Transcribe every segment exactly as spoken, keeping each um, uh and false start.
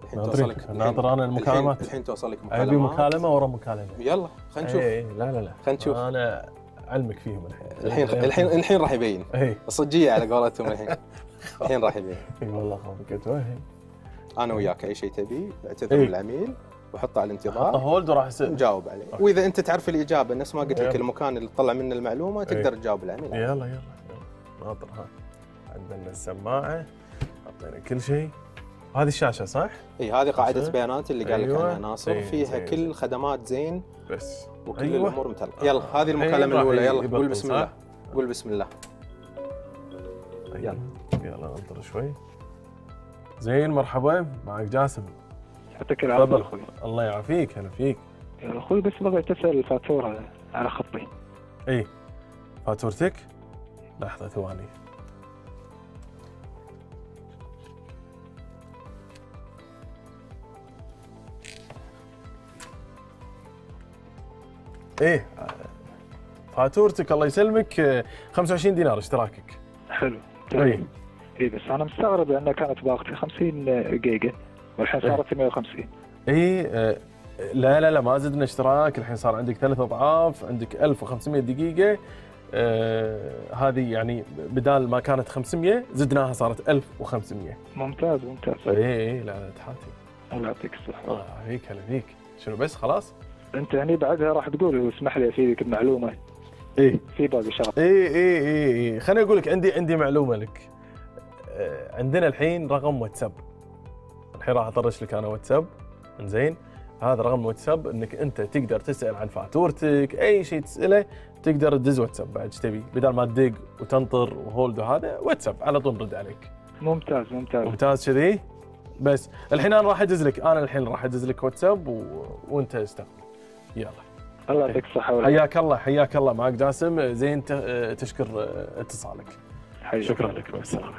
الحين توصلك ناطر انا المكالمات. الحين توصلك مكالمات. ابي مكالمه ورا مكالمه. يلا خلينا نشوف. اي لا لا لا خلينا نشوف. انا علمك فيهم الحين. الحين الحين الحين راح يبين. اي الصجيه على قولتهم الحين. الحين راح يبين. اي والله خافك توهي. انا وياك اي شيء تبي اعتذر من العميل وحطه على الانتظار. حطه هولد وراح يصير نجاوب عليه. واذا انت تعرف الاجابه نفس ما قلت لك المكان اللي تطلع منه المعلومه تقدر تجاوب العميل. يلا يلا يلا ناطر. ها عندنا السماعه، حطينا كل شيء. هذه الشاشه صح؟ اي هذه قاعده بيانات اللي قال لك أيوة. عنها ناصر. أيوة. فيها زين. كل خدمات زين بس وكل أيوة. الامور متلقى. يلا هذه المكالمه أيوة. الاولى. يلا يبطل قول بسم الله. صح؟ قول بسم الله. أيوة. يلا يلا ننطر شوي. زين مرحبا معك جاسم. يعطيك العافيه اخوي. الله يعافيك. هلا فيك اخوي. بس بغيت اسال الفاتوره على خطي. اي فاتورتك لحظه ثواني. ايه فاتورتك الله يسلمك خمسة وعشرين دينار اشتراكك. حلو. اي اي بس انا مستغرب لان كانت باقتي خمسين جيجا والحين صارت مئة وخمسين. اي آه لا لا لا ما زدنا اشتراك. الحين صار عندك ثلاث اضعاف. عندك ألف وخمسمئة دقيقه. آه هذه يعني بدال ما كانت خمسمئة زدناها صارت ألف وخمسمئة. ممتاز ممتاز. اي اي لا لا تحاتي. الله يعطيك الصحه. الله يعافيك. هلا فيك. شنو بس خلاص؟ انت يعني بعدها راح تقول اسمح لي افيدك بمعلومه. اي في باقي شرط. اي اي اي اي خليني اقول لك عندي عندي معلومه لك. آه عندنا الحين رقم واتساب. الحين راح اطرش لك انا واتساب. انزين هذا رقم واتساب انك انت تقدر تسال عن فاتورتك اي شيء تساله تقدر تدز واتساب بعد ايش تبي بدل ما تدق وتنطر وهولد وهذا واتساب على طول نرد عليك. ممتاز ممتاز ممتاز كذي. بس الحين انا راح ادز لك انا الحين راح ادز لك واتساب و... وانت استقبل. يلا الله يعطيك الصحه. حياك الله حياك الله معك جاسم. زين ت... تشكر اتصالك. شكرا لك. السلام.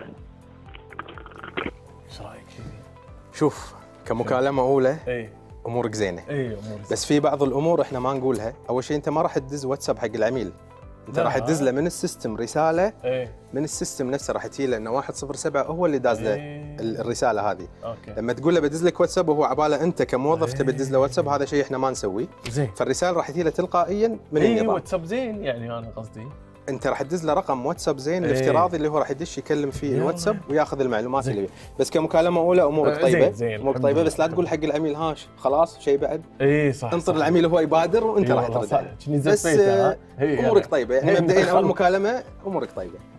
ايش رايك؟ شوف كمكالمه اولى اي امورك زينه. اي امورك بس في بعض الامور احنا ما نقولها. اول شيء انت ما راح تدز واتساب حق العميل. انت راح تدز له من السيستم رساله. ايه من السيستم نفسه راح تجي له انه واحد صفر سبعة هو اللي داز له إيه. الرساله هذه. اوكي. لما تقول له بدز لك واتساب وهو عباله انت كموظف تبي تدز له واتساب هذا شيء احنا ما نسويه. زين. فالرساله راح تجي له تلقائيا من اي النظام. واتساب زين يعني انا قصدي انت راح تدز له رقم واتساب زين إيه. الافتراضي اللي هو راح يدش يكلم فيه الواتساب وياخذ المعلومات زين. اللي بيه. بس كمكالمه اولى امورك آه، طيبه. زين زين امورك طيبه بس لا تقول حق العميل هاش خلاص شيء بعد. اي صح. انطر العميل هو يبادر وانت راح ترد عليه. بس امورك طيبه. يعني مبدئيا اول مكالمه امورك طيبه.